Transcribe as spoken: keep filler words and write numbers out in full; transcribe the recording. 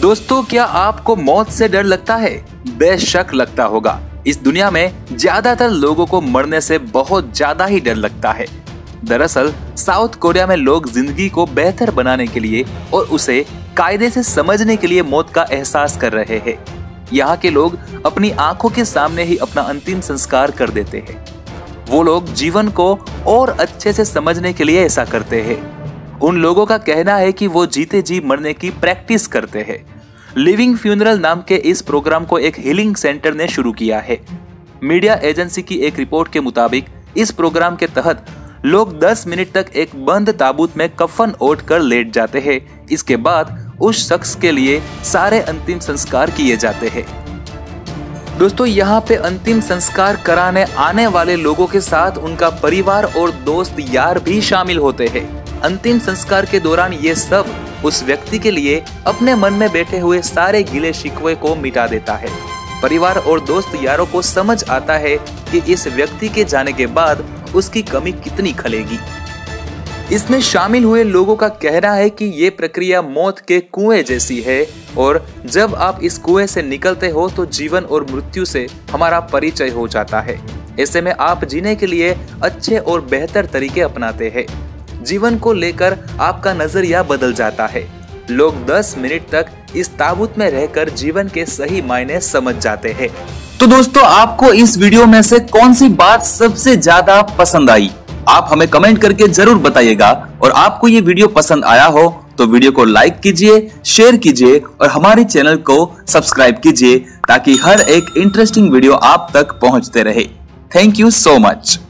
दोस्तों, क्या आपको मौत से डर लगता है? बेशक लगता होगा। इस दुनिया में ज्यादातर लोगों को मरने से बहुत ज्यादा ही डर लगता है। दरअसल साउथ कोरिया में लोग जिंदगी को बेहतर बनाने के लिए और उसे कायदे से समझने के लिए मौत का एहसास कर रहे हैं। यहाँ के लोग अपनी आंखों के सामने ही अपना अंतिम संस्कार कर देते हैं। वो लोग जीवन को और अच्छे से समझने के लिए ऐसा करते हैं। उन लोगों का कहना है कि वो जीते जी मरने की प्रैक्टिस करते हैं। लिविंग फ्यूनरल नाम के इस प्रोग्राम को एक हीलिंग सेंटर ने शुरू किया है। मीडिया एजेंसी की एक रिपोर्ट के मुताबिक इस प्रोग्राम के तहत लोग दस मिनट तक एक बंद ताबूत में कफन ओढ़ कर लेट जाते हैं। इसके बाद उस शख्स के लिए सारे अंतिम संस्कार किए जाते हैं। दोस्तों, यहाँ पे अंतिम संस्कार कराने आने वाले लोगों के साथ उनका परिवार और दोस्त यार भी शामिल होते हैं। अंतिम संस्कार के दौरान ये सब उस व्यक्ति के लिए अपने मन में बैठे हुए सारे गिले शिकवे को मिटा देता है। परिवार और दोस्त यारों को समझ आता है कि इस व्यक्ति के जाने के बाद उसकी कमी कितनी खलेगी। इसमें शामिल हुए लोगों का कहना है कि ये प्रक्रिया मौत के कुएं जैसी है और जब आप इस कुएं से निकलते हो तो जीवन और मृत्यु से हमारा परिचय हो जाता है। ऐसे में आप जीने के लिए अच्छे और बेहतर तरीके अपनाते हैं। जीवन को लेकर आपका नजरिया बदल जाता है। लोग दस मिनट तक इस ताबूत में रहकर जीवन के सही मायने समझ जाते हैं। तो दोस्तों, आपको इस वीडियो में से कौन सी बात सबसे ज्यादा पसंद आई? आप हमें कमेंट करके जरूर बताइएगा। और आपको ये वीडियो पसंद आया हो तो वीडियो को लाइक कीजिए, शेयर कीजिए और हमारे चैनल को सब्सक्राइब कीजिए ताकि हर एक इंटरेस्टिंग वीडियो आप तक पहुंचते रहे। Thank you so much.